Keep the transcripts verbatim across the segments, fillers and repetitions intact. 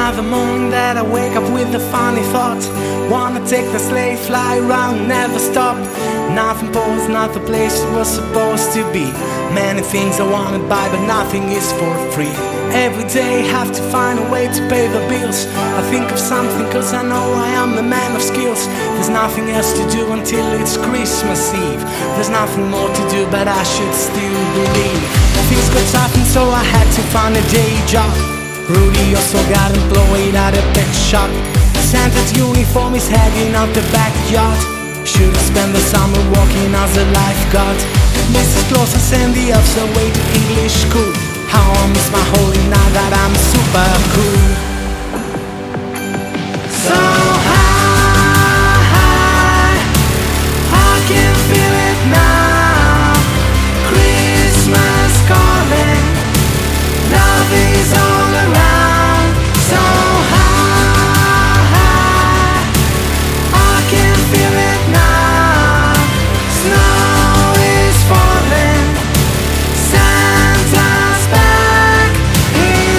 Another morning that I wake up with a funny thought. Wanna take the sleigh, fly around, never stop. Nothing pause, not the place it was supposed to be. Many things I wanna buy, but nothing is for free. Every day have to find a way to pay the bills. I think of something cause I know I am a man of skills. There's nothing else to do until it's Christmas Eve. There's nothing more to do, but I should still believe. Things got tough and so I had to find a day job. Rudy also got employed at a pet shop. Santa's uniform is hanging out the backyard. Should've spent the summer walking as a lifeguard. Missus Claus has sent the elves away to English school. How I miss my holy now that I'm super cool. So high, high, I can feel it now. Christmas calling, love is all around. So high, high, I can feel it now. Snow is falling, Santa's back in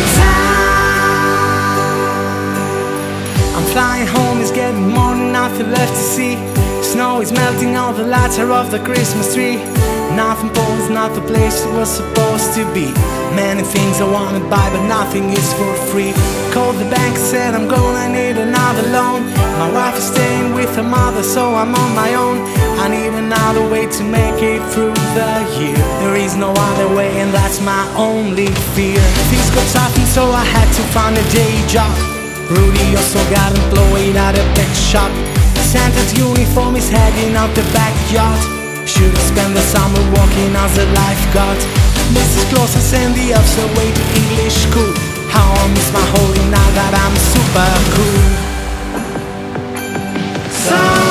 town. I'm flying home, it's getting morning, nothing left to see. Snow is melting, all the lights are off the Christmas tree. Nothing pulls, not the place it was supposed to be. Many things I wanna buy, but nothing is for free. Called the bank, said I'm gonna need another loan. My wife is staying with her mother, so I'm on my own. I need another way to make it through the year. There is no other way, and that's my only fear. Things got tough and so I had to find a day job. Rudy also got employed at a pet shop. Santa's uniform is hanging out the backyard. Should've spent the summer walking as a lifeguard. Missus Claus has sent the elves away to English school. How I miss my holy now that I'm super cool. So